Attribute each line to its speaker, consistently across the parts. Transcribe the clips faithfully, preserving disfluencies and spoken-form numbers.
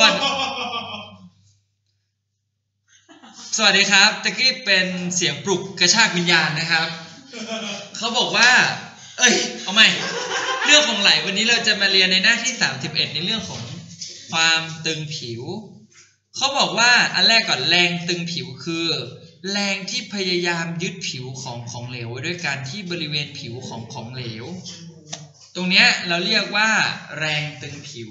Speaker 1: ก่อนสวัสดีครับตะกี้เป็นเสียงปลุกกระชากวิญญาณนะครับเขาบอกว่าเอ้ยเอาใหม่เรื่องของไหลวันนี้เราจะมาเรียนในหน้าที่สามสิบเอ็ดในเรื่องของความตึงผิวเขาบอกว่าอันแรกก่อนแรงตึงผิวคือแรงที่พยายามยึดผิวของของเหลวไว้ด้วยการที่บริเวณผิวของของเหลวตรงเนี้ยเราเรียกว่าแรงตึงผิว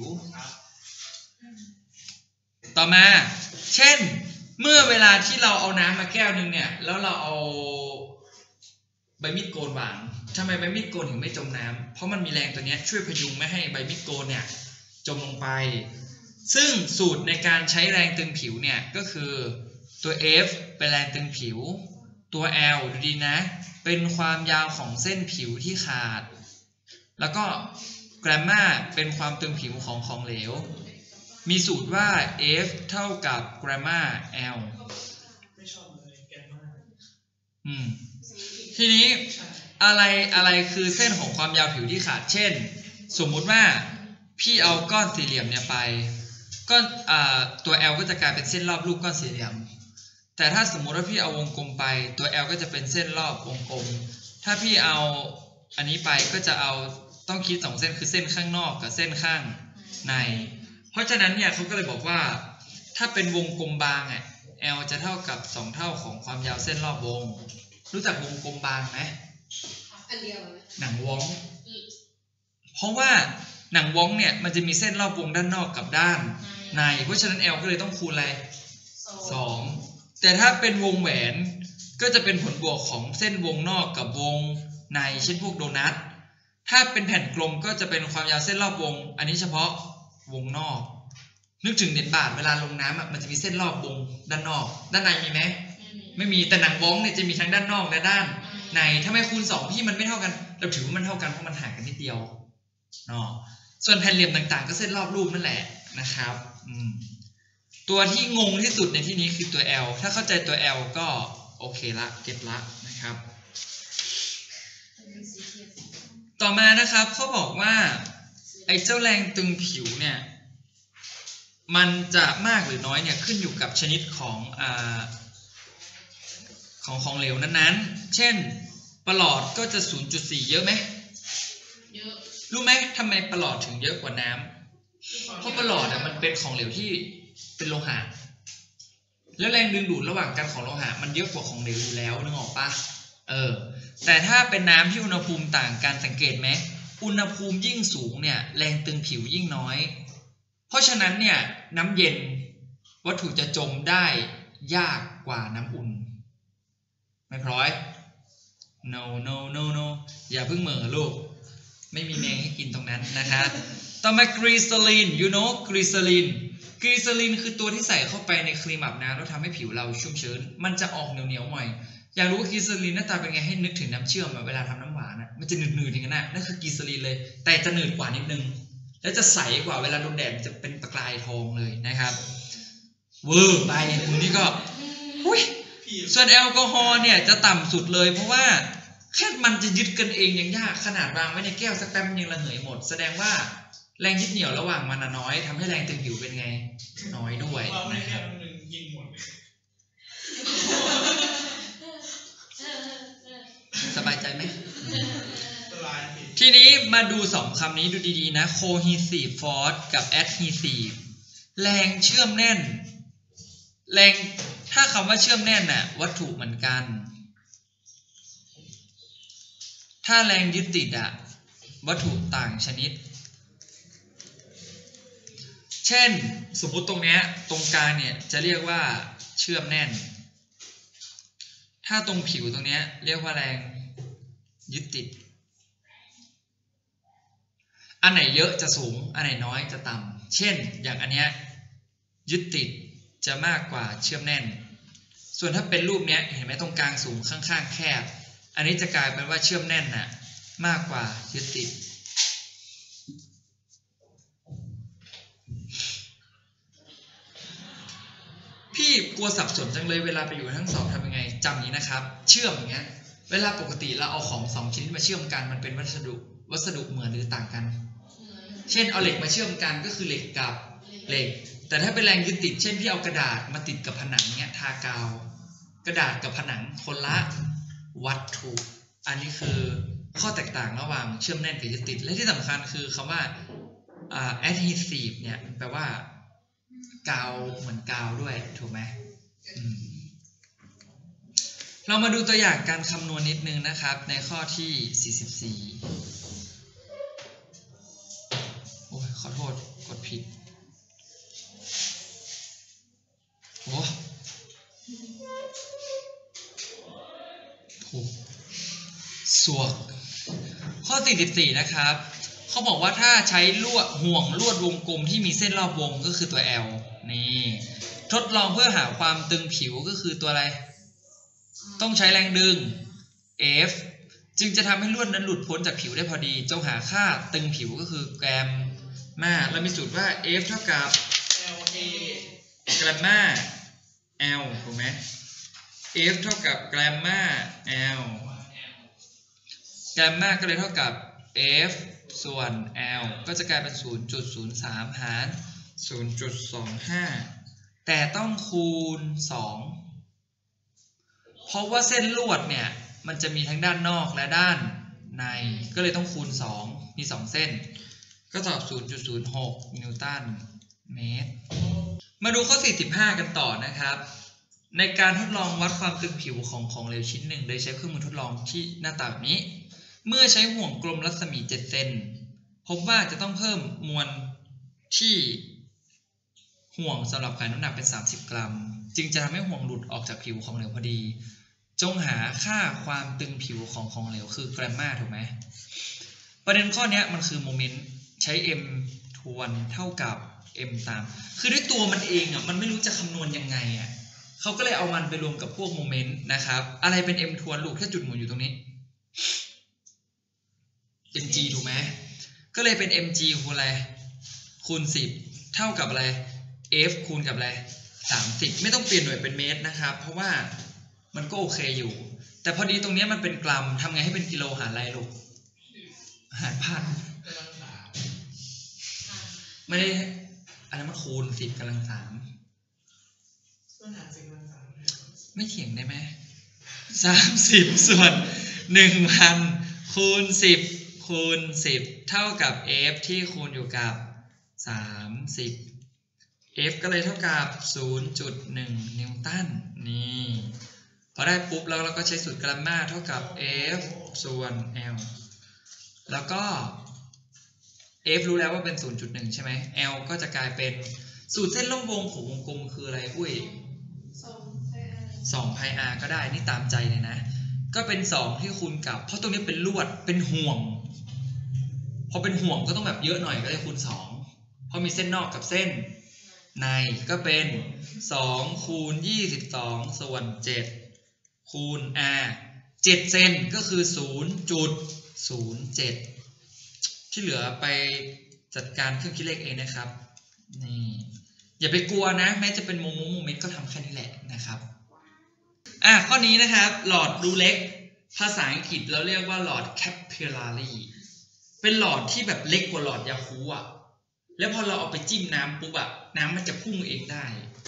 Speaker 1: ต่อมาเช่นเมื่อเวลาที่เราเอาน้ำมาแก้วนึงเนี่ยแล้วเราเอาใบมีดโกนวางทำไมใบมีดโกนถึงไม่จมน้ำเพราะมันมีแรงตัวนี้ช่วยพยุงไม่ให้ใบมีดโกนเนี่ยจมลงไปซึ่งสูตรในการใช้แรงตึงผิวเนี่ยก็คือตัว F เป็นแรงตึงผิวตัว L ดูดีนะเป็นความยาวของเส้นผิวที่ขาดแล้วก็แกรมมาเป็นความตึงผิวของของเหลวมีสูตรว่า F เท่ากับแกรมมา L
Speaker 2: ไม่ชอบเลยแกรมมา
Speaker 1: อืมทีนี้อะไรอะไรคือเส้นของความยาวผิวที่ขาดเช่นสมมุติว่าพี่เอาก้อนสี่เหลี่ยมเนี่ยไปก้อนอ่าตัว L ก็จะกลายเป็นเส้นรอบรูปก้อนสี่เหลี่ยมแต่ถ้าสมมุติว่าพี่เอาวงกลมไปตัว L ก็จะเป็นเส้นรอบวงกลมถ้าพี่เอาอันนี้ไปก็จะเอาต้องคิดสองเส้นคือเส้นข้างนอกกับเส้นข้างในเพราะฉะนั้นเนี่ยเขาก็เลยบอกว่าถ้าเป็นวงกลมบางอ่ะ L จะเท่ากับสองเท่าของความยาวเส้นรอบวงรู้จักวงกลมบางไหม
Speaker 3: อันเดียว
Speaker 1: หนังว้องเพราะว่าหนังว้องเนี่ยมันจะมีเส้นรอบวงด้านนอกกับด้านในเพราะฉะนั้น L ก็เลยต้องคูณอะไรสองแต่ถ้าเป็นวงแหวนก็จะเป็นผลบวกของเส้นวงนอกกับวงในเช่นพวกโดนัทถ้าเป็นแผ่นกลมก็จะเป็นความยาวเส้นรอบวงอันนี้เฉพาะวงนอกนึกถึงเหรียญบาทเวลาลงน้ำมันจะมีเส้นรอบวงด้านนอกด้านในมีไหมไม่มีแต่หนังว้องเนี่ยจะมีทั้งด้านนอกและด้านในถ้าไม่คูณสองพี่มันไม่เท่ากันเราถือว่ามันเท่ากันเพราะมันห่างกันนิดเดียวเนาะส่วนแผ่นเหลี่ยมต่างๆก็เส้นรอบรูปนั่นแหละนะครับตัวที่งงที่สุดในที่นี้คือตัว L ถ้าเข้าใจตัว L ก็โอเคละเก็ตละนะครับต่อมานะครับเขาบอกว่าไอ้เจ้าแรงตึงผิวเนี่ยมันจะมากหรือน้อยเนี่ยขึ้นอยู่กับชนิดของอ่าของของเหลวนั้นๆเช่นประหลอดก็จะ ศูนย์จุดสี่ เยอะไหม
Speaker 3: เยอะ
Speaker 1: รู้ไหมทำไมประหลอดถึงเยอะกว่าน้ำเพราะประหลอดอ่ะมันเป็นของเหลวที่เป็นโลหะแล้วแรงดึงดูดระหว่างกันของโลหะมันเยอะกว่าของเหลวอยู่แล้วนึกออกปะเออแต่ถ้าเป็นน้ำที่อุณหภูมิต่างกันสังเกตไหมอุณหภูมิยิ่งสูงเนี่ยแรงตึงผิวยิ่งน้อยเพราะฉะนั้นเนี่ยน้ำเย็นวัตถุจะจมได้ยากกว่าน้ำอุ่นไม่พร้อย no no no no อย่าเพิ่งเหม่อลูกไม่มีแมงให้กินตรงนั้นนะคะต่อมากรีซาลิน you know กรีซาลินกรีซาลินคือตัวที่ใส่เข้าไปในครีมอาบน้ำแล้วทำให้ผิวเราชุ่มชื้นมันจะออกเหนียวเหนียวหน่อยอยากรู้ว่ากรีซาลินหน้าตาเป็นไงให้นึกถึงน้ำเชื่อมเวลาทำน้ำหวานนะมันจะหนืดๆอย่างนั้นนะนั่นคือกรีซาลินเลยแต่จะหนืดกว่านิดนึงแล้วจะใสกว่าเวลาโดนแดดจะเป็นประกายทองเลยนะครับเวอร์ไปมือนี้ก็ส่วนแอลกอฮอล์เนี่ยจะต่ำสุดเลยเพราะว่าแค่มันจะยึดกันเองยังยากขนาดวางไว้ในแก้วสักแป๊บยังระเหยหมดแสดงว่าแรงยึดเหนี่ยวระหว่างมันน้อยทำให้แรงตึงผิวเป็นไงน้อยด้วยนะครับสบายใจไหมทีนี้มาดูสองคำนี้ดูดีๆนะ cohesive force กับ adhesive แรงเชื่อมแน่นแรงถ้าคำว่าเชื่อมแน่นน่ะวัตถุเหมือนกันถ้าแรงยึดติดอะวัตถุต่างชนิดเช่นสมมุติตรงเนี้ยตรงกลางเนี่ยจะเรียกว่าเชื่อมแน่นถ้าตรงผิวตรงเนี้ยเรียกว่าแรงยึดติดอันไหนเยอะจะสูงอันไหนน้อยจะต่ำเช่นอย่างอันเนี้ยยึดติดจะมากกว่าเชื่อมแน่นส่วนถ้าเป็นรูปเนี้ยเห็นไหมตรงกลางสูงข้างๆแคบอันนี้จะกลายเป็นว่าเชื่อมแน่นน่ะมากกว่ายึดติดพี่กลัวสับสนจังเลยเวลาไปอยู่ทั้งสองทำยังไงจำนี้นะครับเชื่อมอย่างเงี้ยเวลาปกติเราเอาของสองชิ้นมาเชื่อมกันมันเป็นวัสดุวัสดุเหมือนหรือต่างกันเช่นเอาเหล็กมาเชื่อมกันก็คือเหล็กกับเหล็กแต่ถ้าเป็นแรงยึดติดเช่นพี่เอากระดาษมาติดกับผนังเนี้ยทากาวกระดาษกับผนังคนละวัตถุอันนี้คือข้อแตกต่างระหว่างเชื่อมแน่นกับยึดติดและที่สำคัญคือคำว่า uh, adhesive เนี่ยแปลว่ากาวเหมือนกาวด้วยถูกไหมเรามาดูตัวอย่างการคำนวณนิดนึงนะครับในข้อที่สี่สิบสี่โอ้ยขอโทษกดผิดโอ้โหสวกข้อสี่สิบสี่นะครับเขาบอกว่าถ้าใช้ลวดห่วงลวดวงกลมที่มีเส้นรอบวงก็คือตัว L นี่ทดลองเพื่อหาความตึงผิวก็คือตัวอะไรต้องใช้แรงดึง F จึงจะทำให้ลวดนั้นหลุดพ้นจากผิวได้พอดีจงหาค่าตึงผิวก็คือแกรมมาเรามีสูตรว่า F เท่ากับ
Speaker 2: L A
Speaker 1: แกรมมา L ถูกไหม F เท่ากับแกรมมา L แกรมมาก็เลยเท่ากับ F ส่วน L ก็จะกลายเป็น ศูนย์จุดศูนย์สาม หาร ศูนย์จุดสองห้า แต่ต้องคูณสองเพราะว่าเส้นลวดเนี่ยมันจะมีทั้งด้านนอกและด้านในก็เลยต้องคูณสองมีสองเส้นก็ตอบ ศูนย์จุดศูนย์หก นิวตันเมตรมาดูข้อสี่สิบห้ากันต่อนะครับในการทดลองวัดความตึงผิวของของเหลวชิ้นหนึ่งโดยใช้เครื่องมือทดลองที่หน้าตาแบบนี้เมื่อใช้ห่วงกลมรัศมีเจ็ดเซนพบว่าจะต้องเพิ่มมวลที่ห่วงสำหรับขายน้ำหนักเป็นสามสิบกรัมจึงจะทำให้ห่วงหลุดออกจากผิวของเหลวพอดีจงหาค่าความตึงผิวของของเหลวคือแกรมมาถูกไหมประเด็นข้อนี้มันคือโมเมนต์ใช้ m ทวนเท่ากับ m ตามคือด้วยตัวมันเองอ่ะมันไม่รู้จะคำนวณยังไงอ่ะเขาก็เลยเอามันไปรวมกับพวกโมเมนต์นะครับอะไรเป็น m ทวนลูกแค่จุดหมุนอยู่ตรงนี้ mg ถูกไหมก็เลยเป็น mg คูณอะไรคูณสิบเท่ากับอะไร f คูณกับอะไรสามสิบไม่ต้องเปลี่ยนหน่วยเป็นเมตรนะครับเพราะว่ามันก็โอเคอยู่แต่พอดีตรงนี้มันเป็นกรัมทำไงให้เป็นกิโลหารอะไรลูกหารพันไม่ได้อันนั้นมันคูณสิบกำลังสามไม่เถียงได้ไหมสามสิบส่วนหนึ่งพันคูณสิบคูณสิบเท่ากับ f ที่คูณอยู่กับสามสิบ f ก็เลยเท่ากับ ศูนย์จุดหนึ่ง นิวตันนี่พอได้ปุ๊บแล้วเราก็ใช้สูตรแกรมมาเท่ากับ f ส่วน l แล้วก็ f รู้แล้วว่าเป็น ศูนย์จุดหนึ่ง ใช่ไหม l ก็จะกลายเป็นสูตรเส้นรอบวงของวงกลมคืออะไรอุ้ยสอง pi r ก็ได้นี่ตามใจเลยนะก็เป็นสองที่คูณกับเพราะตรงนี้เป็นลวดเป็นห่วงพอเป็นห่วงก็ต้องแบบเยอะหน่อยก็เลยคูณสองเพราะมีเส้นนอกกับเส้นในก็เป็นสองคูณยี่สิบสองส่วนเจ็ดคูณ r เจ็ดเซนก็คือ ศูนย์จุดศูนย์เจ็ด ที่เหลือไปจัดการเครื่องคิดเลขเองนะครับนี่อย่าไปกลัวนะแม้จะเป็นโมโมโมเมนต์ก็ทำแค่นี้แหละนะครับอ่ะข้อนี้นะครับหลอดรูเล็กภาษาอังกฤษเราเรียกว่าหลอด capillary เป็นหลอดที่แบบเล็กกว่าหลอดยาคูลอ่ะแล้วพอเราเอาไปจิ้มน้ำปุ๊บอ่ะน้ำมันจะพุ่งเองได้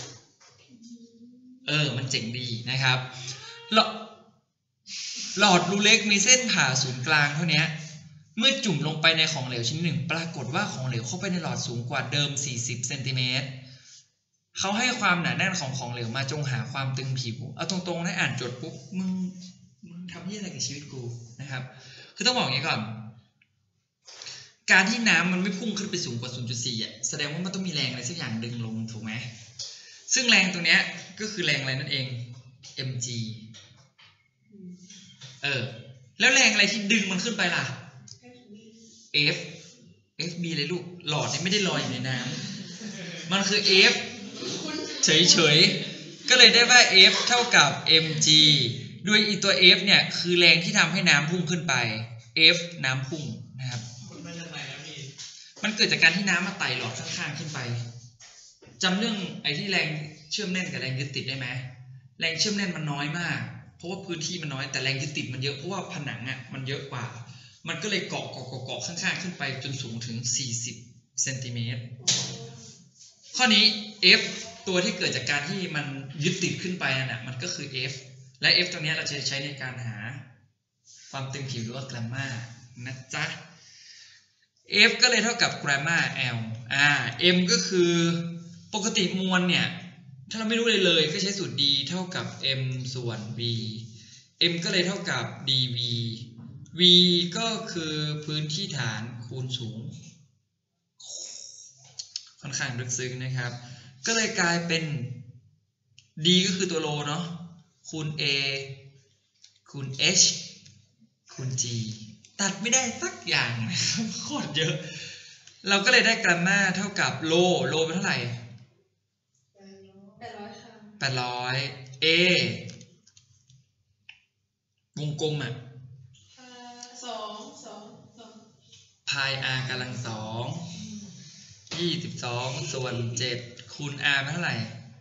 Speaker 1: เออมันเจ๋งดีนะครับหลอดหลอดรูเล็กมีเส้นผ่าศูนย์กลางเท่านี้เมื่อจุ่มลงไปในของเหลวชิ้นหนึ่งปรากฏว่าของเหลวเข้าไปในหลอดสูงกว่าเดิมสี่สิบเซนติเมตรเขาให้ความหนาแน่นของของเหลวมาจงหาความตึงผิวเอาตรงๆนะอ่านโจทย์ปุ๊บมึงมึงทำยี่อะไรกับชีวิตกูนะครับคือต้องบอกอย่างนี้ก่อนการที่น้ำมันไม่พุ่งขึ้นไปสูงกว่า ศูนย์จุดสี่ อ่ะแสดงว่ามันต้องมีแรงอะไรสักอย่างดึงลงถูกไหมซึ่งแรงตรงเนี้ยก็คือแรงอะไรนั่นเอง mg เออแล้วแรงอะไรที่ดึงมันขึ้นไปล่ะ f fb เลยลูกหลอดนี่ไม่ได้ลอยอยู่ในน้ำมันคือ f เฉยๆก็เลยได้ว่า f เท่ากับ mg ด้วยอีตัว f เนี่ยคือแรงที่ทำให้น้ำพุ่งขึ้นไป f น้ำพุ่งนะครับมันเกิดจากการที่น้ำมาไต่หลอดข้างๆขึ้นไปจำเรื่องไอ้ที่แรงเชื่อมแน่นกับแรงยึดติดได้ไหมแรงเชื่อมแน่นมันน้อยมากเพราะว่าพื้นที่มันน้อยแต่แรงยึดติดมันเยอะเพราะว่าผนังอ่ะมันเยอะกว่ามันก็เลยเกาะเกาะเกาะข้างๆขึ้นไปจนสูงถึงสี่สิบเซนติเมตรข้อนี้ f ตัวที่เกิดจากการที่มันยึดติดขึ้นไปนั่นแหละมันก็คือ f และ f ตัวนี้เราจะใช้ในการหาความตึงผิวหรือว่า gamma นะจ๊ะ f ก็เลยเท่ากับ gamma l อ่า m ก็คือปกติมวลเนี่ยถ้าเราไม่รู้เลยเลยก็ใช้สูตร d เท่ากับ m ส่วน v m ก็เลยเท่ากับ dv v ก็คือพื้นที่ฐานคูณสูงค่อนข้างลึกซึ้งนะครับก็เลยกลายเป็น d ก็คือตัวโลเนาะคูณ a คูณ h คูณ g ตัดไม่ได้สักอย่างนะครับโคตรเยอะเราก็เลยได้กรัมมาเท่ากับโลโลเป็นเท่าไหร่
Speaker 3: แปดร้อยค่ะ
Speaker 1: แปดร้อย a วงกลมอ่ะ
Speaker 3: สองสองสอง
Speaker 1: พาย r กำลังสองยี่สิบสองส่วนเจ็ดคูณ r เป็นเท่าไหร่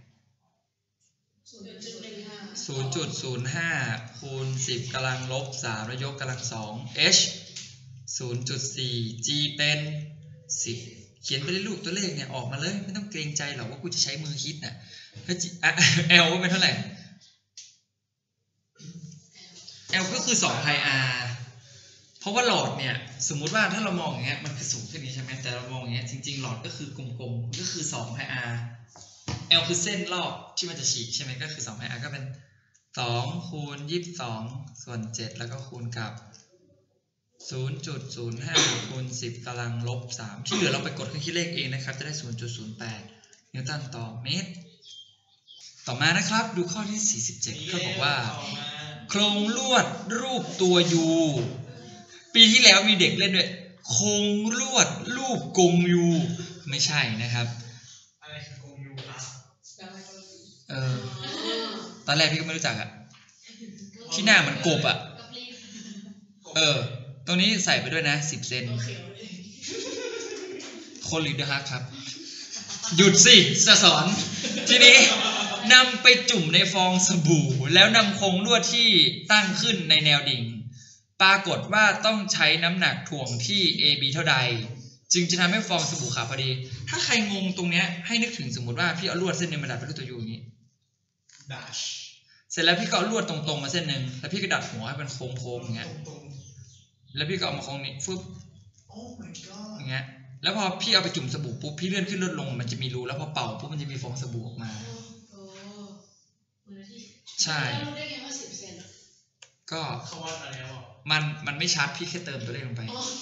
Speaker 1: ศูนย์จุดศูนย์ห้าคูณสิบกำลังลบสามแล้วยกกำลังสอง h ศูนย์จุดสี่ g เป็นสิบเขียนไปเลยลูกตัวเลขเนี่ยออกมาเลยไม่ต้องเกรงใจหรอกว่ากูจะใช้มือคิดน่ะแล้ว l ว่าเป็นเท่าไหร่ l ก็คือสองพาย r เพราะว่าหลอดเนี่ยสมมุติว่าถ้าเรามองอย่างเงี้ยมันคือสูงขึ้นนี้ใช่ไหมแต่เรามองอย่างเงี้ยจริงๆหลอดก็คือกลมๆก็คือสองพาย r l คือเส้นรอบที่มันจะฉีกใช่ไหมก็คือสองพาย r ก็เป็นสองคูณยี่สิบสองส่วนเจ็ดแล้วก็คูณกับ ศูนย์จุดศูนย์ห้า คูณสิบกำลังลบสามที่เหลือเราไปกดเครื่องคิดเลขเองนะครับจะได้ ศูนย์จุดศูนย์แปด นิวตันต่อเมตรต่อมานะครับดูข้อที่สี่สิบเจ็ดเขาบอกว่าโครงลวดรูปตัว U ปีที่แล้วมีเด็กเล่นด้วยโครงลวดรูปกง U ไม่ใช่นะครับ
Speaker 2: อะไรคือกง U ครับ
Speaker 1: เออตอนแรกพี่ก็ไม่รู้จักอะที่หน้ามันกบอะเออตรงนี้ใส่ไปด้วยนะสิบเซนคนหรือเดอะฮักครับหยุดสิจะสอนทีนี้นำไปจุ่มในฟองสบู่แล้วนำโครงลวดที่ตั้งขึ้นในแนวดิ่งปรากฏว่าต้องใช้น้ำหนักถ่วงที่ เอ บี เท่าใดจึงจะทำให้ฟองสบู่ขาวพอดีถ้าใครงงตรงเนี้ยให้นึกถึงสมมติว่าพี่เอาลวดเส้นนึงมาดัดเป็นรูปตัวยูอย่างนี้
Speaker 2: ดัช
Speaker 1: เสร็จแล้วพี่ก็เอาลวดตรงๆมาเส้นนึงแล้วพี่ก็ดัดหัวให้เป็นโค้งๆอย่างเงี้ยแล้วพี่ก็เอามาโค้งนี้ฟึบ
Speaker 2: oh my god
Speaker 1: อย่างเงี้ยแล้วพอพี่เอาไปจุ่มสบู่ปุ๊บพี่เลื่อนขึ้นลดลงมันจะมีรูแล้วพอเป่าปุ๊บมันจะมีฟองสบู่ออกมาใช่ก็
Speaker 2: เขาวาดอะไรหรอ
Speaker 1: มันมันไม่ชัดพี่แค่เติมตัวเลขลงไป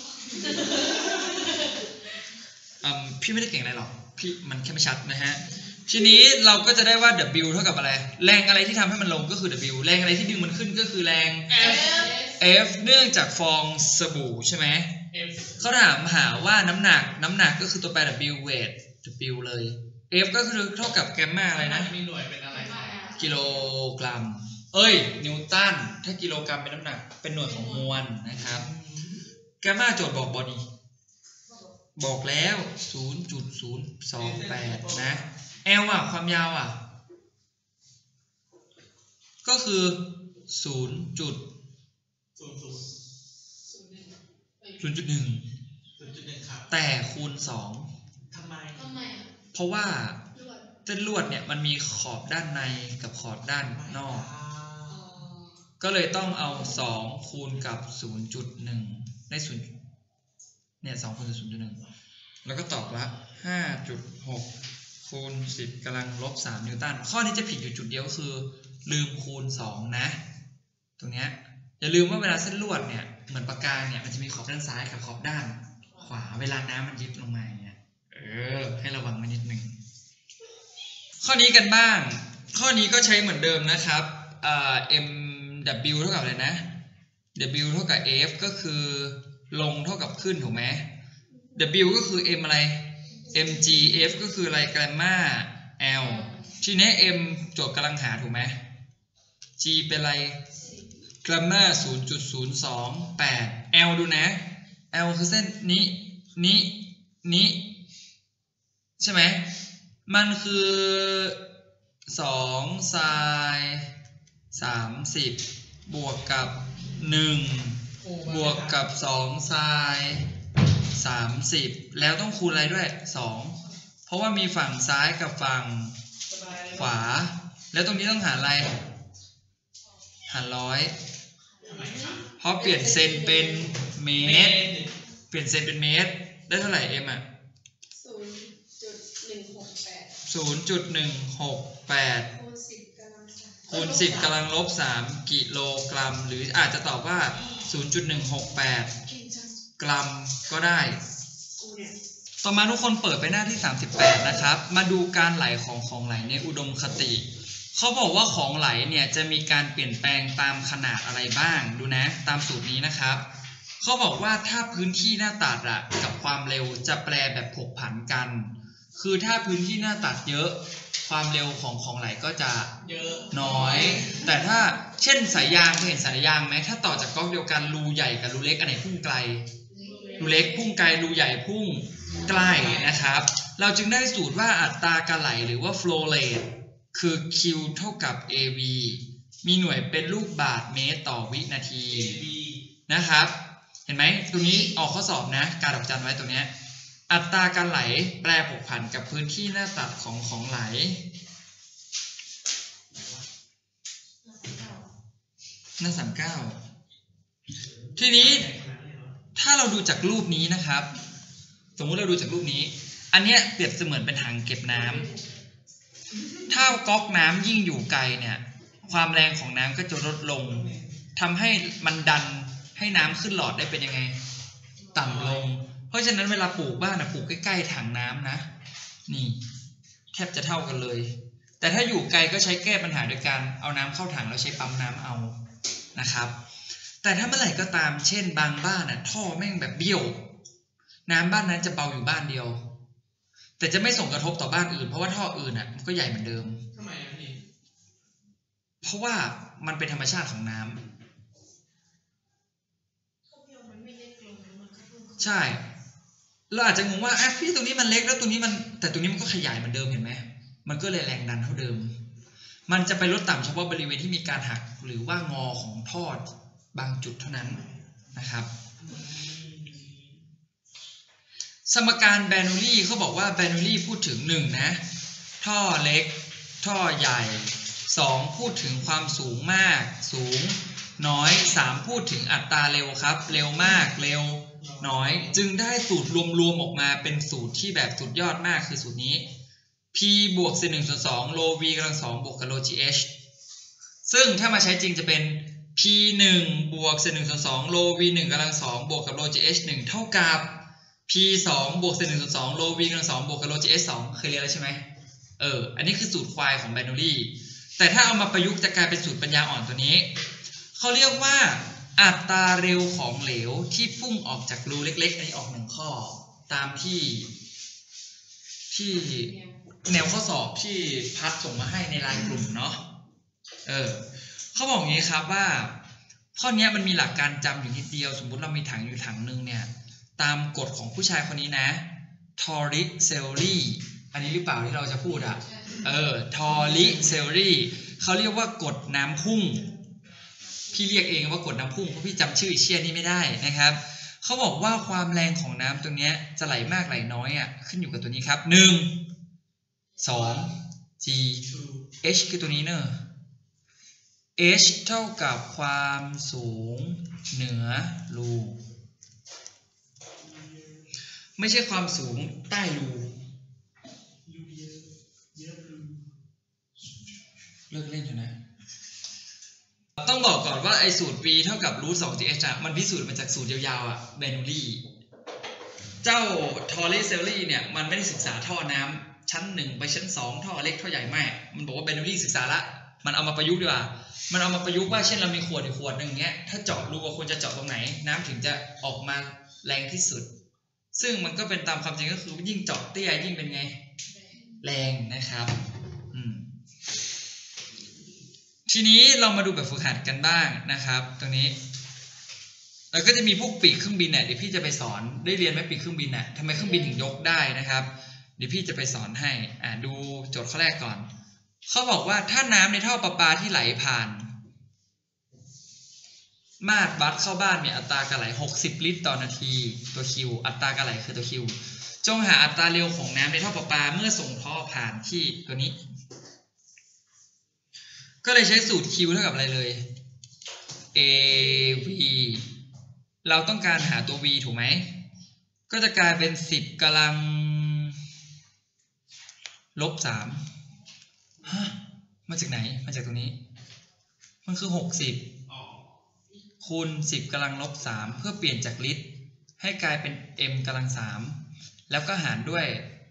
Speaker 1: อืมพี่ไม่ได้เก่งอะไรหรอกพี่มันแค่ไม่ชัดนะฮะทีนี้เราก็จะได้ว่า W เท่ากับอะไรแรงอะไรที่ทำให้มันลงก็คือ W แรงอะไรที่ดึงมันขึ้นก็คือแรง
Speaker 3: F
Speaker 1: F เนื่องจากฟองสบู่ใช่ไหม
Speaker 2: F
Speaker 1: เขาถามหาว่าน้ำหนักน้ำหนักก็คือตัวแปร W weight W เลย F ก็คือเท่ากับแกมมาอะไรนะ
Speaker 2: มีหน่วยเป็นอะไร
Speaker 1: กิโลกรัมเอ้ยนิวตันถ้ากิโลกรัมเป็นน้ำหนักเป็นหน่วยของมวลนะครับแกมมาโจทย์บอกบอดี้บอกแล้ว ศูนย์จุดศูนย์สองแปด นะ L อ่ะความยาวอ่ะก็คือ ศูนย์จุดศูนย์ ศูนย์จุดหนึ่ง แต่คูณสอง
Speaker 2: ทำไม
Speaker 3: ทำไมอ่ะ
Speaker 1: เพราะว่าเส้นลวดเนี่ยมันมีขอบด้านในกับขอบด้านนอกก็เลยต้องเอาสองคูณกับ ศูนย์จุดหนึ่ง ได้ศูนย์เนี่ยสองคูณ ศูนย์จุดหนึ่ง แล้วก็ตอบว่า ห้าจุดหก คูณสิบกำลังลบสามนิวตันข้อนี้จะผิดอยู่จุดเดียวก็คือลืมคูณสองนะตรงเนี้ยอย่าลืมว่าเวลาเส้นลวดเนี่ยเหมือนปากกาเนี่ยมันจะมีขอบด้านซ้ายกับขอบด้านขวาเวลาน้ำมันยิบลงมาเนี่ยเออให้ระวังไว้นิดนึงข้อนี้กันบ้างข้อนี้ก็ใช้เหมือนเดิมนะครับอ่า m w เท่ากับอะไรนะ w เท่ากับ f ก็คือลงเท่ากับขึ้นถูกไหม w ก็คือ m อะไร mg f ก็คืออะไรแกรมมา l ทีนี้ m โจทย์กำลังหาถูกไหม g เป็นอะไรแกรมมา ศูนย์จุดศูนย์สองแปด l ดูนะ l คือเส้นนี้นี้นี้ใช่ไหมมันคือสองไซน์สามสิบบวกกับหนึ่งบวกกับสองไซน์สามสิบแล้วต้องคูณอะไรด้วยสองพราะว่ามีฝั่งซ้ายกับฝั่งขวาแล้วตรงนี้ต้องหารอะไรหารร้อยเพราะเปลี่ยนเซนเป็นเมตรเปลี่ยนเซนเป็นเมตรได้เท่าไหร่เอ็มอ่ะ
Speaker 3: ศูนย์จุดหนึ่งหกแปด
Speaker 1: ศูนย์จุดหนึ่งหกแปด
Speaker 3: คูณสิบกำลัง
Speaker 1: คูณสิบกำลังลบสามกิโลกรัมหรืออาจจะตอบว่า ศูนย์จุดหนึ่งหกแปด กรัมก็ได้ต่อมาทุกคนเปิดไปหน้าที่สามสิบแปดนะครับมาดูการไหลของของไหลในอุดมคติเขาบอกว่าของไหลเนี่ยจะมีการเปลี่ยนแปลงตามขนาดอะไรบ้างดูนะตามสูตรนี้นะครับเขาบอกว่าถ้าพื้นที่หน้าตัดอะกับความเร็วจะแปลแบบผกผันกันคือถ้าพื้นที่หน้าตัดเยอะความเร็วของของไหลก็จะเยอะน้อยแต่ถ้าเช่นสายยางเคยเห็นสายยางไหมถ้าต่อจากก๊อกเดียวกันรูใหญ่กับรูเล็กอันไหนพุ่งไกลรูเล็กพุ่งไกลรูใหญ่พุ่งใกล้นะครับเราจึงได้สูตรว่าอัตราการไหลหรือว่า flow rate คือ Q เท่ากับ เอ วี มีหน่วยเป็นลูกบาศก์เมตรต่อวินาทีนะครับเห็นไหมตรงนี้ออกข้อสอบนะการดอกจันไว้ตรงนี้อัตราการไหลแปรผกผันกับพื้นที่หน้าตัดของของไหลหน้าสามสิบเก้าทีนี้ถ้าเราดูจากรูปนี้นะครับสมมุติเราดูจากรูปนี้อันเนี้ยเปรียบเสมือนเป็นถังเก็บน้ำถ้าก๊อกน้ำยิ่งอยู่ไกลเนี่ยความแรงของน้ำก็จะลดลงทำให้มันดันให้น้ำขึ้นหลอดได้เป็นยังไงต่ำลงเพราะฉะนั้นเวลาปลูกบ้านนะปลูกใกล้ๆถังน้ำนะนี่แทบจะเท่ากันเลยแต่ถ้าอยู่ไกลก็ใช้แก้ปัญหาโดยการเอาน้ำเข้าถังแล้วใช้ปั๊มน้ำเอานะครับแต่ถ้าเมื่อไหร่ก็ตามเช่นบางบ้านน่ะท่อแม่งแบบเบี้ยวน้ำบ้านนั้นจะเบาอยู่บ้านเดียวแต่จะไม่ส่งกระทบต่อบ้านอื่นเพราะว่าท่ออื่นอ่ะมันก็ใหญ่เหมือนเดิม
Speaker 2: ทำไมอ่ะพี่
Speaker 1: เพราะว่ามันเป็นธรรมชาติของน้ำใช่เราอาจจะงงว่าอ่ะพี่ตรงนี้มันเล็กแล้วตรงนี้มันแต่ตรงนี้มันก็ขยายเหมือนเดิมเห็นไหมมันก็เลยแรงดันเท่าเดิมมันจะไปลดต่ำเฉพาะบริเวณที่มีการหักหรือว่างอของท่อบางจุดเท่านั้นนะครับสมการแบร์นูลลี่เขาบอกว่าแบร์นูลลี่พูดถึงหนึ่งนะท่อเล็กท่อใหญ่สองพูดถึงความสูงมากสูงน้อยสามพูดถึงอัตราเร็วครับเร็วมากเร็วน้อยจึงได้สูตรรวมๆออกมาเป็นสูตรที่แบบสุดยอดมากคือสูตรนี้ p บวก เซนหนึ่งส่วนสองโล v กำลังสองบวกกับโล gh ซึ่งถ้ามาใช้จริงจะเป็น p หนึ่งบวก เซนหนึ่งส่วนสองโล v หนึ่งกำลังสองบวกกับโล gh หนึ่งเท่ากับ p สองบวก เซนหนึ่งส่วนสองโล v กำลังสองบวกกับโล gh สองเคยเรียนแล้วใช่ไหมเอออันนี้คือสูตรควายของแบร์นูลลี่แต่ถ้าเอามาประยุกต์จะกลายเป็นสูตรปัญญาอ่อนตัวนี้เขาเรียกว่าอัตราเร็วของเหลวที่พุ่งออกจากรูเล็กๆอันนี้ออกหนึ่งข้อตามที่ที่แนวข้อสอบที่พัดส่งมาให้ในไลน์กลุ่มเนาะเออเขาบอกอย่างนี้ครับว่าข้อนี้มันมีหลักการจำอยู่นิดเดียวสมมุติเรามีถังอยู่ถังหนึ่งเนี่ยตามกฎของผู้ชายคนนี้นะทอริเซลลี่อันนี้หรือเปล่าที่เราจะพูดอะเออทอริเซลลี่เขาเรียกว่ากฎน้ำพุ่งพี่เรียกเองว่ากฎน้ำพุ่งเพราะพี่จำชื่อเชี่ยนี้ไม่ได้นะครับเขาบอกว่าความแรงของน้ำตรงนี้จะไหลมากไหลน้อยอ่ะขึ้นอยู่กับตัวนี้ครับหนึ่ง สอง g h คือตัวนี้เนอะ h เท่ากับความสูงเหนือรูไม่ใช่ความสูงใต้รูเลิกเล่นเถอะนะต้องบอกก่อนว่าไอ้สูตร v เท่ากับรูทสอง gh อ่ะมันพิสูจน์มาจากสูตรยาวๆอ่ะแบร์นูลลี่เจ้าทอริเซลลี่เนี่ยมันไม่ได้ศึกษาท่อน้ำชั้นหนึ่งไปชั้นสองท่อเล็กท่อใหญ่ไม่มันบอกว่าแบร์นูลลี่ศึกษาละมันเอามาประยุกต์ดีกว่ามันเอามาประยุกต์ว่าเช่นเรามีขวดอยู่ขวดหนึ่งเงี้ยถ้าเจาะรูว่าควรจะเจาะตรงไหนน้ำถึงจะออกมาแรงที่สุดซึ่งมันก็เป็นตามความจริงก็คือยิ่งเจาะเตี้ยยิ่งเป็นไงแรงนะครับอืมทีนี้เรามาดูแบบฝึกหัดกันบ้างนะครับตรงนี้แล้วก็จะมีพวกปีกเครื่องบินเนี่ยเดี๋ยวพี่จะไปสอนได้เรียนไหมปีกเครื่องบินน่ะทำไมเครื่องบินถึงยกได้นะครับเดี๋ยวพี่จะไปสอนให้อ่าดูโจทย์ข้อแรกก่อนเขาบอกว่าถ้าน้ำในท่อประปาที่ไหลผ่านมาตรวัดเข้าบ้านมีอัตราการไหลหกสิบลิตรต่อนาทีตัว Q อัตราการไหลคือตัว Q จงหาอัตราเร็วของน้ำในท่อประปาเมื่อส่งท่อผ่านที่ตัวนี้ก็เลยใช้สูตร Q เท่ากับอะไรเลย A V เราต้องการหาตัว V ถูกไหมก็จะกลายเป็นสิบกำลังลบสามฮะมาจากไหนมาจากตรงนี้มันคือหกสิบคูณสิบกำลังลบสามเพื่อเปลี่ยนจากลิตรให้กลายเป็น m กำลังสามแล้วก็หารด้วย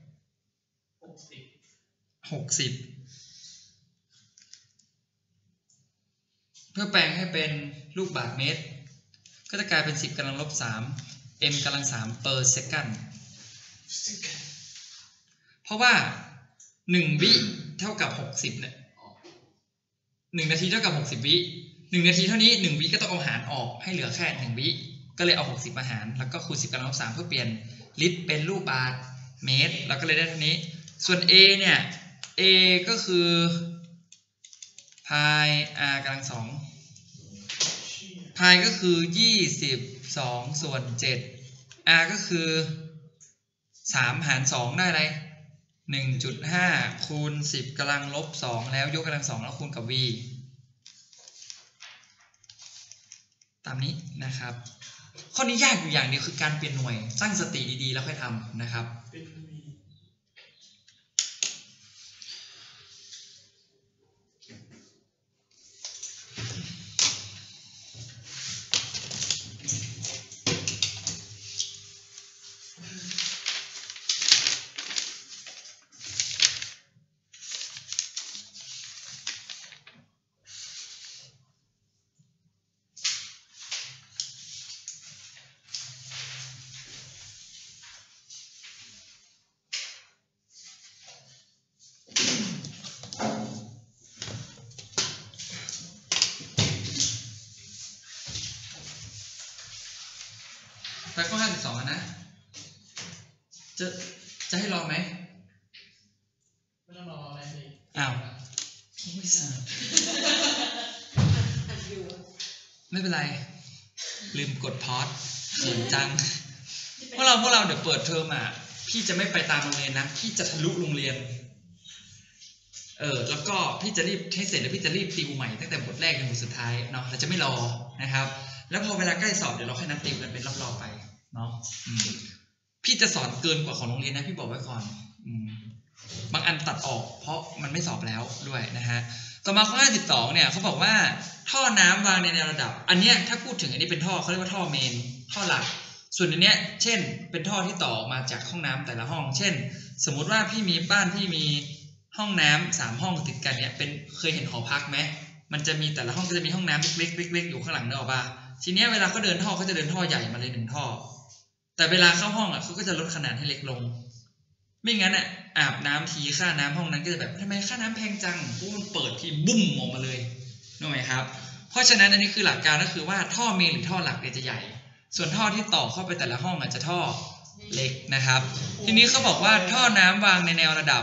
Speaker 1: หกสิบเพื่อแปลงให้เป็นลูกบาศก์เมตรก็จะกลายเป็นสิบกำลังลบสาม m กำลังสาม per second เพราะว่าหนึ่งวิเท่ากับหกสิบเนี่ยหนึ่งนาทีเท่ากับหกสิบวิหนึ่งนาทีเท่านี้หนึ่งวิก็ต้องเอาหารออกให้เหลือแค่หนึ่งวิก็เลยเอาหกสิบมาหารแล้วก็คูณสิบกำลังลบสามเพื่อเปลี่ยนลิตรเป็นลูกบาศก์เมตรแล้วก็เลยได้เท่านี้ส่วน a เนี่ย a ก็คือ pi r กำลังสอง pi ก็คือยี่สิบสองส่วนเจ็ด r ก็คือสามหารสองได้อะไร หนึ่งจุดห้า คูณสิบกำลังลบสองแล้วยกกำลังสองแล้วคูณกับ v ตามนี้นะครับข้อนี้ยากอยู่อย่างเดียวคือการเปลี่ยนหน่วยตั้งสติดีๆแล้วค่อยทำนะครับไปข้อห้าสิบสองนะจะจะให้ลองไหม
Speaker 2: ไม่ต้องรออะไรสิ
Speaker 1: อ้าวไม่ทราบไม่เป็นไรลืมกดพอสเขินจังพวกเราพวกเราเดี๋ยวเปิดเทอมอ่ะพี่จะไม่ไปตามโรงเรียนนะพี่จะทะลุโรงเรียนเออแล้วก็พี่จะรีบให้เสร็จแล้วพี่จะรีบติวใหม่ตั้งแต่บทแรกจนบทสุดท้ายเนาะเราจะไม่รอนะครับแล้วพอเวลาใกล้สอบเดี๋ยวเราค่อยนัดติวกันเป็นรอบๆไปเนาะพี่จะสอนเกินกว่าของโรงเรียนนะพี่บอกไว้ก่อนบางอันตัดออกเพราะมันไม่สอบแล้วด้วยนะฮะต่อมาข้อห้าสิบสองเนี่ยเขาบอกว่าท่อน้ำวางในแนวระดับอันเนี้ยถ้าพูดถึงอันนี้เป็นท่อเขาเรียกว่าท่อเมนท่อหลักส่วนอันเนี้ยเช่นเป็นท่อที่ต่อมาจากห้องน้ำแต่ละห้องเช่นสมมุติว่าพี่มีบ้านพี่มีห้องน้ำสามห้องติดกันเนี่ยเป็นเคยเห็นหอพักไหมมันจะมีแต่ละห้องก็จะมีห้องน้ำเล็กๆๆอยู่ข้างหลังเนอะป่ะทีเนี้ยเวลาเขาเดินท่อเขาจะเดินท่อใหญ่มาเลยหนึ่งท่อแต่เวลาเข้าห้องอ่ะเขาก็จะลดขนาดให้เล็กลงไม่งั้นอ่ะอาบน้ำทีค่าน้ำห้องนั้นก็จะแบบทำไมค่าน้ำแพงจังเพราะมันเปิดทีบุ้มออกมาเลยนึกไหมครับเพราะฉะนั้นอันนี้คือหลักการก็คือว่าท่อเมนหรือท่อหลักเนี่ยจะใหญ่ส่วนท่อที่ต่อเข้าไปแต่ละห้องอาจจะท่อเล็กนะครับทีนี้เขาบอกว่าท่อน้ำวางในแนวระดับ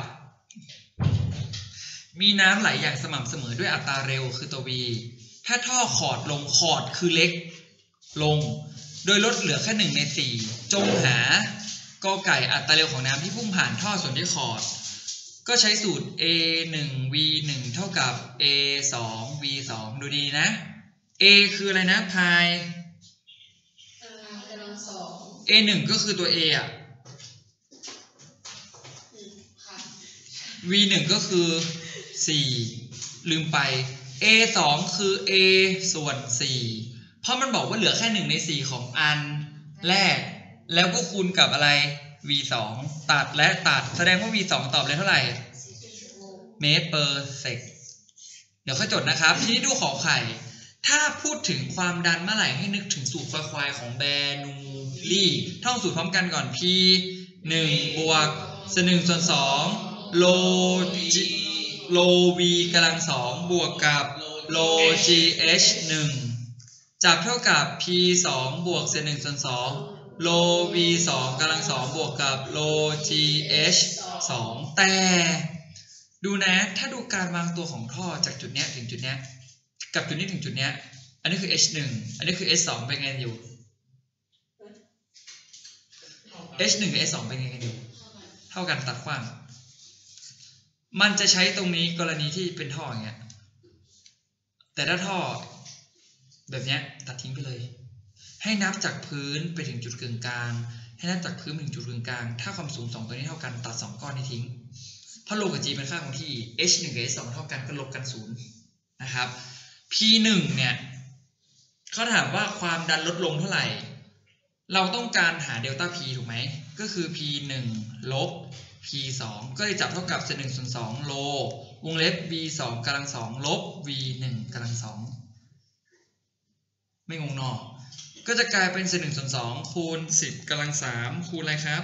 Speaker 1: มีน้ำไหลอย่างสม่ำเสมอด้วยอัตราเร็วคือตัว v ถ้าท่อขอดลงขอดคือเล็กลงโดยลดเหลือแค่หนึ่งในสี่จงหากอไก่อัตราเร็วของน้ำที่พุ่งผ่านท่อส่วนที่ขอดก็ใช้สูตร a หนึ่ง v หนึ่งเท่ากับ a สอง v สองดูดีนะ a คืออะไรนะ pi a หนึ่งก็คือตัว a อ่ะ v หนึ่งก็คือสี่ลืมไป a สองคือ a ส่วนสี่เพราะมันบอกว่าเหลือแค่หนึ่งในสี่ของอันแรกแล้วก็คูณกับอะไร v สองตัดและตัดแสดงว่า v สองตอบเลยเท่าไหร่เมตร per sec เดี๋ยวค่อยจดนะครับทีนี้ดูขอไข่ถ้าพูดถึงความดันเมื่อไหร่ให้นึกถึงสูตรควายของแบนูลีท่องสูตรพร้อมกันก่อน p หนึ่งบวกส่วนหนึ่งส่วนสองโลจีโล v กำลังสองบวกกับโล gh หนึ่งจับเท่ากับ p สองบวกเศษหนึ่งส่วนสองโล v สองกำลังสองบวกกับโล gh สองแต่ดูนะถ้าดูการวางตัวของท่อจากจุดเนี้ยถึงจุดเนี้ยกับจุดนี้ถึงจุดเนี้ยอันนี้คือ h หนึ่งอันนี้คือ h สองเป็นไงอยู่ h หนึ่งกับ h สองเป็นไงกันอยู่เท่ากันตัดขว้างมันจะใช้ตรงนี้กรณีที่เป็นท่ออย่างเงี้ยแต่ถ้าท่อแบบเนี้ยตัดทิ้งไปเลยให้นับจากพื้นไปถึงจุดกึ่งกลางให้นับจากพื้นไปถึงจุดกึ่งกลางถ้าความสูงสองตัวนี้เท่ากันตัดสองก้อนนี้ทิ้งเพราะโลกับ g เป็นค่าคงที่ h หนึ่งกับ h สองเท่ากันก็ลบกันศูนย์นะครับ p หนึ่งเนี่ยเขาถามว่าความดันลดลงเท่าไหร่เราต้องการหาเดลต้า p ถูกไหมก็คือ p หนึ่ง ลบ p สองก็เลยจับเท่ากับเศษหนึ่งส่วนสองโลวงเล็บ v สองกำลังสองลบ v หนึ่งกำลังสองไม่งงหนอก็จะกลายเป็นเศษหนึ่งส่วนสองคูณสิบกำลังสามคูณอะไรครับ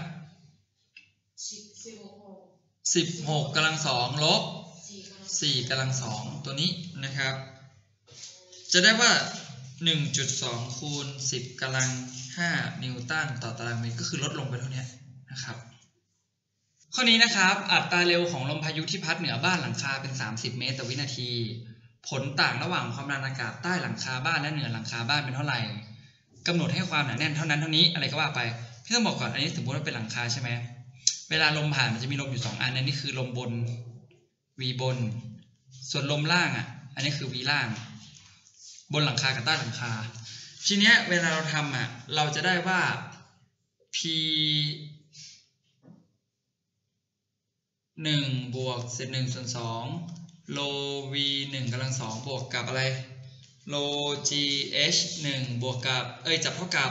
Speaker 1: สิบหกกำลังสองลบสี่กำลังสองตัวนี้นะครับจะได้ว่า หนึ่งจุดสอง คูณสิบกำลังห้านิวตันต่อตารางเมตรก็คือลดลงไปเท่านี้นะครับข้อนี้นะครับอัตราเร็วของลมพายุที่พัดเหนือบ้านหลังคาเป็นสามสิบเมตรต่อวินาทีผลต่างระหว่างความดันอากาศใต้หลังคาบ้านและเหนือหลังคาบ้านเป็นเท่าไหร่กำหนดให้ความหนาแน่นเท่านั้นเท่านี้อะไรก็ว่าไปพี่ต้องบอกก่อนอันนี้สมมติว่าเป็นหลังคาใช่ไหมเวลาลมผ่านมันจะมีลมอยู่สองอันอันนี้คือลมบน V บนส่วนลมล่างอ่ะอันนี้คือ V ล่างบนหลังคากับใต้หลังคาทีเนี้ยเวลาเราทำอ่ะเราจะได้ว่า P หนึ่งบวกเศษหนึ่งส่วนสองโล V หนึ่งกำลังสองบวกกับอะไรโล G H หนึ่งบวกกับเอ้ยจับเท่ากั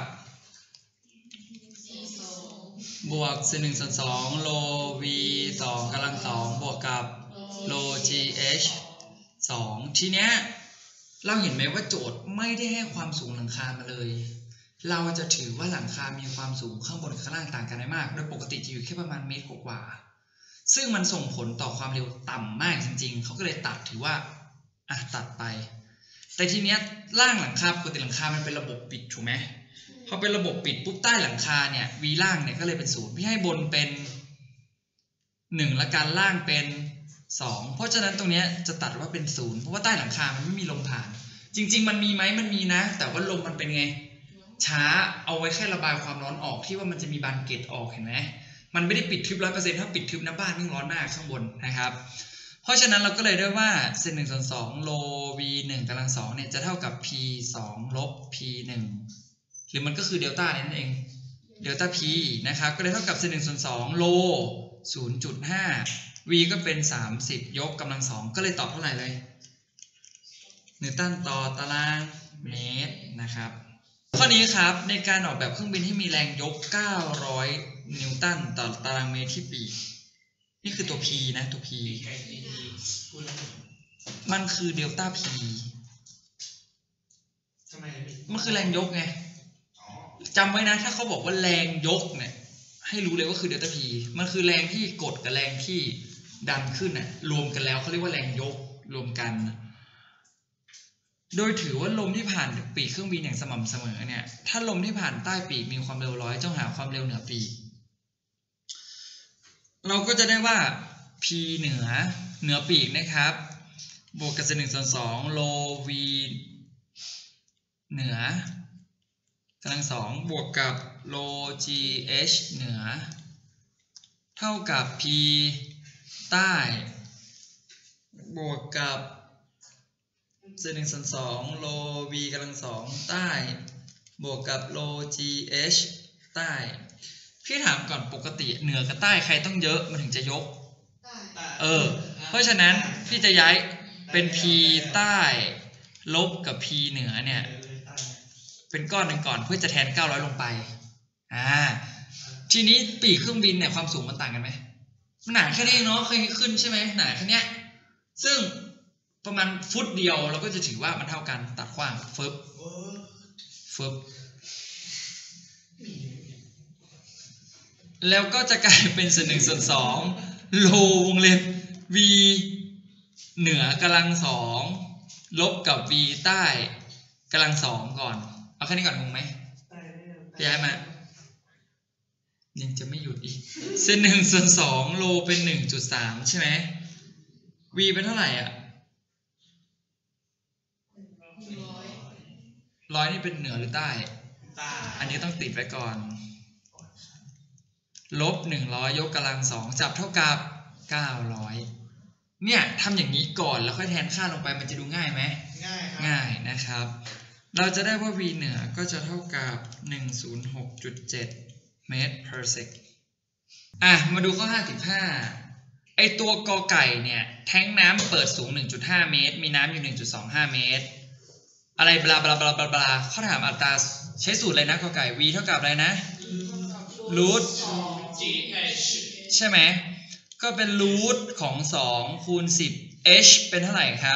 Speaker 1: บบวกเศษหนึ่งส่วนสองโล V สองกำลังสองบวกกับโล G H สองทีเนี้ยเราเห็นไหมว่าโจทย์ไม่ได้ให้ความสูงหลังคามาเลยเราจะถือว่าหลังคามีความสูงข้างบนกับข้างล่างต่างกันได้มากโดยปกติจะอยู่แค่ประมาณเมตรกว่าซึ่งมันส่งผลต่อความเร็วต่ำมากจริงๆเขาก็เลยตัดถือว่าอ่ะตัดไปแต่ทีเนี้ยล่างหลังคาปกติหลังคามันเป็นระบบปิดถูกไหมพอเป็นระบบปิดปุ๊บใต้หลังคาเนี่ย v ล่างเนี่ยก็เลยเป็นศูนย์พี่ให้บนเป็นหนึ่งและการล่างเป็นสองเพราะฉะนั้นตรงนี้จะตัดว่าเป็นศูนย์เพราะว่าใต้หลังคามันไม่มีลมผ่านจริงๆมันมีไหมมันมีนะแต่ว่าลมมันเป็นไงช้าเอาไว้แค่ระบายความร้อนออกที่ว่ามันจะมีบานเกล็ดออกเห็นไหมมันไม่ได้ปิดทึบร้อยเปอร์เซ็นต์ถ้าปิดทึบนะบ้านยิ่งร้อนมากข้างบนนะครับเพราะฉะนั้นเราก็เลยได้ว่าเศษหนึ่งส่วนสองโล v หนึ่งกำลังสองเนี่ยจะเท่ากับ p สองลบ p หนึ่งหรือมันก็คือเดลต้านั่นเองเดลต้า p นะครับก็เลยเท่ากับเศษหนึ่งส่วนสองโล ศูนย์จุดห้า v ก็เป็นสามสิบยกกำลังสองก็เลยตอบเท่าไหร่เลยนิวตันต่อตารางเมตรนะครับข้อนี้ครับในการออกแบบเครื่องบินที่มีแรงยกเก้าร้อยนิวตันต่อตารางเมตรที่ปีกนี่คือตัว p นะตัว p มันคือเดลต้า p มันคือแรงยกไงจำไว้นะถ้าเขาบอกว่าแรงยกเนี่ยให้รู้เลยว่าคือเดลต้า p มันคือแรงที่กดกับแรงที่ดันขึ้นน่ะรวมกันแล้วเขาเรียกว่าแรงยกรวมกันโดยถือว่าลมที่ผ่านปีกเครื่องบินอย่างสม่ำเสมอเนี่ยถ้าลมที่ผ่านใต้ปีกมีความเร็วร้อยต้องหาความเร็วเหนือปีกเราก็จะได้ว่า p เหนือเหนือปีกนะครับบวกกับเศษหนึ่งส่วนสองโล v เหนือกำลังสองบวกกับโล g h เหนือเท่ากับ p ใต้บวกกับเศษหนึ่งส่วนสองโล v กำลังสองใต้บวกกับโล g h ใต้พี่ถามก่อนปกติเหนือกับใต้ใครต้องเยอะมันถึงจะยกเออเพราะฉะนั้นพี่จะย้ายเป็น p ใต้ลบกับ p เหนือเนี่ยเป็นก้อนหนึ่งก่อนเพื่อจะแทนเก้าร้อยลงไปอ่าทีนี้ปีกเครื่องบินเนี่ยความสูงมันต่างกันไหมมันหนาแค่นี้เนาะเคยขึ้นใช่ไหมหนาแค่เนี้ยซึ่งประมาณฟุตเดียวเราก็จะถือว่ามันเท่ากันตัดขว้างฟึบฟึบแล้วก็จะกลายเป็นเศษหนึ่งส่วนสองโลวงเล็บ v เหนือกำลังสองลบกับ v ใต้กำลังสองก่อนเอาแค่นี้ก่อนงงไหมย้ายมายังจะไม่หยุดอีกเศษหนึ่งส่วนสองโลเป็น หนึ่งจุดสาม ใช่ไหม v เป็นเท่าไหร่อ่ะร้อยนี่เป็นเหนือหรือใต้อันนี้ต้องติดไว้ก่อนลบหนึ่งร้อยยกกำลังสองจับเท่ากับเก้าร้อยเนี่ยทำอย่างนี้ก่อนแล้วค่อยแทนค่าลงไปมันจะดูง่ายไหมง่ายง่ายนะครับเราจะได้ว่า v เหนือก็จะเท่ากับ หนึ่งร้อยหกจุดเจ็ด เมตร per sec อ่ะมาดูข้อห้าสิบห้าไอตัวกอไก่เนี่ยแท้งน้ำเปิดสูง หนึ่งจุดห้า เมตรมีน้ำอยู่ หนึ่งจุดสองห้า เมตรอะไรบลาบลาบลาบลาบลาเขาถามอัตราใช้สูตรเลยนะกอไก่ v เท่ากับอะไรนะรูทใช่ไหมก็เป็นรูทของสองคูณสิบ h เป็นเท่าไหร่ครับ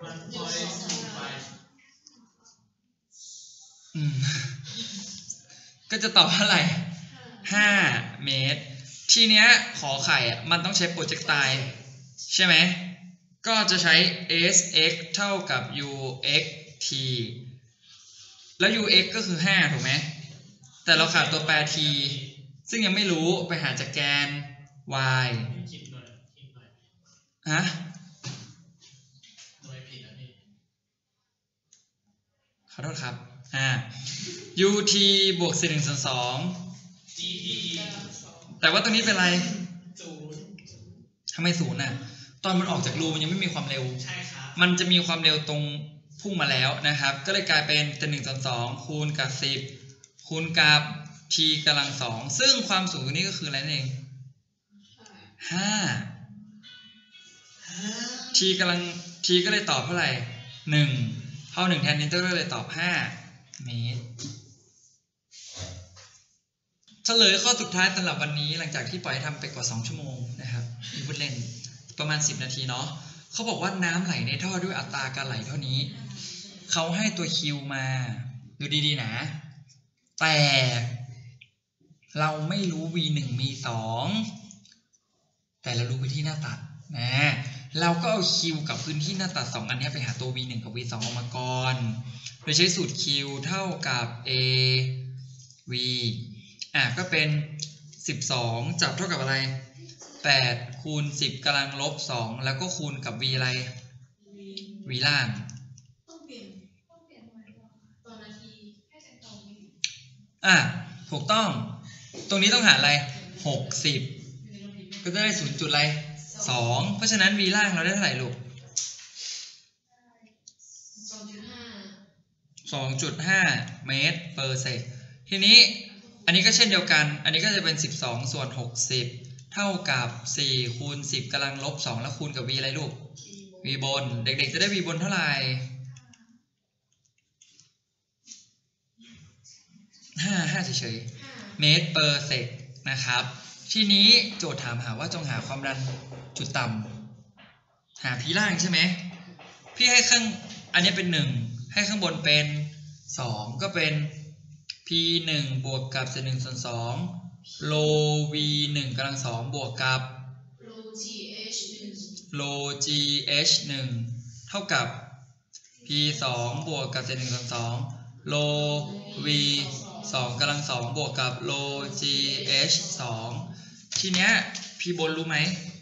Speaker 1: อืมก็จะตอบเท่าไหร่ห้าเมตรทีเนี้ยขอไข่อ่ะมันต้องใช้โปรเจกไตล์ใช่ไหมก็จะใช้ sx เท่ากับ uxt แล้ว ux ก็คือห้าถูกไหมแต่เราขาดตัวแปร t ซึ่งยังไม่รู้ไปหาจากแกน y ฮะขอโทษครับอ่า ut บวกสี่หนึ่งส่วนสองแต่ว่าตรงนี้เป็นไรทำไมศูนย์อ่ะตอนมันออกจากรูมันยังไม่มีความเร็วมันจะมีความเร็วตรงพุ่งมาแล้วนะครับก็เลยกลายเป็นหนึ่งส่วนสองคูณกับสิบคูณกับ t กำลังสองซึ่งความสูงตรงนี้ก็คืออะไรนั่นเองห้า t กำลัง t ก็เลยตอบเท่าไหร่หนึ่งเท่าหนึ่งแทนอินเตอร์เลยตอบห้าเมตรเฉลยข้อสุดท้ายสำหรับวันนี้หลังจากที่ปล่อยทำไปกว่าสองชั่วโมงนะครับอีกเล่นประมาณสิบนาทีเนาะเขาบอกว่าน้ำไหลในท่อด้วยอัตราการไหลเท่านี้เขาให้ตัว Q มาดูดีๆนะแต่เราไม่รู้ v หนึ่ง มี สองแต่เรารู้พื้นที่หน้าตัดนะเราก็เอา Q กับพื้นที่หน้าตัดสองอันนี้ไปหาตัว v หนึ่ง กับ v สอง ออกมาก่อนโดยใช้สูตร Q เท่ากับ a v อ่ะก็เป็นสิบสองจับเท่ากับอะไรแปดคูณสิบกำลังลบสองแล้วก็คูณกับ v อะไร v ล่างอ่ะถูกต้องตรงนี้ต้องหาอะไรหกสิบก็จะได้ศูนย์จุดอะไรสองเพราะฉะนั้น v ล่างเราได้เท่าไหร่ลูกสองจุดห้า เมตร per sec ทีนี้อันนี้ก็เช่นเดียวกันอันนี้ก็จะเป็นสิบสองส่วนหกสิบเท่ากับสี่คูณสิบกำลังลบสองแล้วคูณกับ v อะไรลูก v บนเด็กๆจะได้ v บนเท่าไหร่ห้า ห้าเฉยๆเมตร per sec นะครับทีนี้โจทย์ถามหาว่าจงหาความดันจุดต่ำหาพีล่างใช่ไหมพี่ให้ข้างอันนี้เป็นหนึ่งให้ข้างบนเป็นสองก็เป็น p หนึ่ง บวกกับ หนึ่งส่วนสองโล v หนึ่ง กำลังสองบวกกับโล gh หนึ่ง เท่ากับ p สอง บวกกับ หนึ่งส่วนสองโล v สอง กำลังสองบวกกับโล gh สองทีเนี้ย p บนรู้ไหม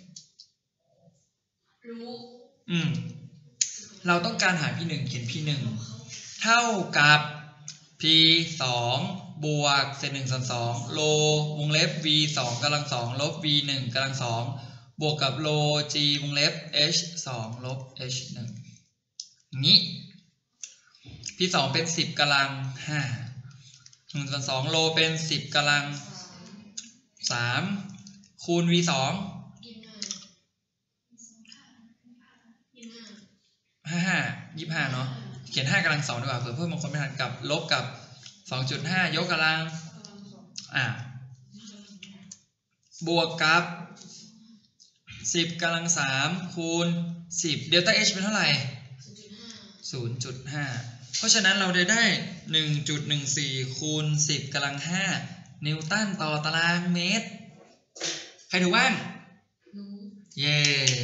Speaker 1: รู้อืมเราต้องการหา p หนึ่ง เขียน p หนึ่ง เท่ากับ p สอง บวกเศษหนึ่งส่วนสองโลวงเล็บ v สอง กำลังสองลบ v หนึ่ง กำลังสองบวกกับโล g วงเล็บ h สอง ลบ h หนึ่งนี้ p สองเป็นสิบกำลังห้าหนึ่งส่วนสองโลเป็นสิบกำลังสามคูณ v สองห้าห้ายี่สิบห้าเนาะเขียนห้ากำลังสองดีกว่าเผื่อเพิ่มบางคนไม่ทันกับลบกับ สองจุดห้า ยกกำลังอ่ะบวกกับสิบกำลังสามคูณสิบเดลต้า h เป็นเท่าไหร่ ศูนย์จุดห้า เพราะฉะนั้นเราได้ได้ หนึ่งจุดหนึ่งสี่ คูณสิบกำลังห้านิวตันต่อตารางเมตรใครถูกบ้างเย้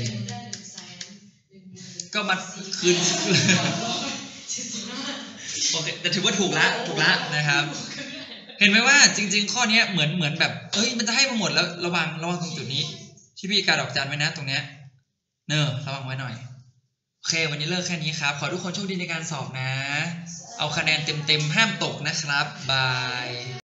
Speaker 1: ก็มาคืนโอเคแต่ถือว่าถูกละถูกละนะครับเห็นไหมว่าจริงๆข้อนี้เหมือนเหมือนแบบเอ้ยมันจะให้มาหมดแล้วระวังระวังตรงจุดนี้ที่พี่การดอกจันไว้นะตรงเนี้ยเนอะระวังไว้หน่อยโอเควันนี้เลิกแค่นี้ครับขอทุกคนโชคดีในการสอบนะเอาคะแนนเต็มๆห้ามตกนะครับบาย